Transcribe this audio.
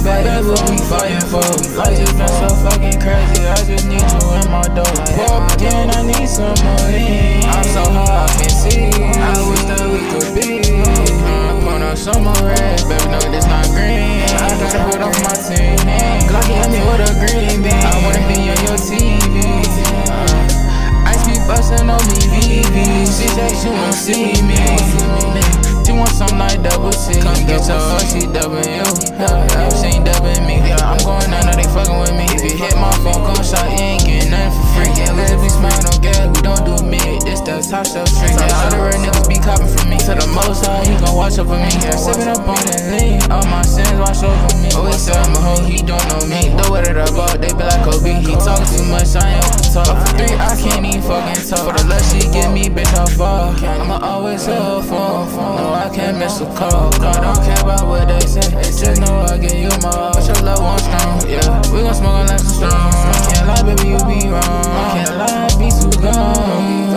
That's what we fighting for. Life just been so fucking crazy. I just need you in my door. Pour up again, I need some more lean. I'm so high, I can see. I wish that we could be. Put on some more red, baby, no, this not green. I gotta put off my team. Glocky hit me with a green bean. I wanna be on your TV. Ice be bustin' on me, VV. She said she won't see me. She want some like double C. Come get your she dubbing you. She ain't dubbing me. I'm going out, now they fucking with me. If you hit my phone, come shot, you ain't getting nothing for free. Can't let me smile, don't get we don't do me. This the top shelf street. All the real niggas be copping from me. To the most high, he gon' watch over me. Sippin' up on that lean. All my sins wash over me. Always tell my hoe, he don't know me. Throw it up out, they be like Kobe. He talk too much, I ain't open talk. For 3, I can't even fucking talk. For the love she give me, bitch, I'll fall. I'ma always help for. No, I can't miss a call. I don't care about what they say. Just know I give you my all. But your love won't strong. Yeah, we gon' smoke on like some strong. Can't lie, baby, you be wrong. Can't lie, be too gone.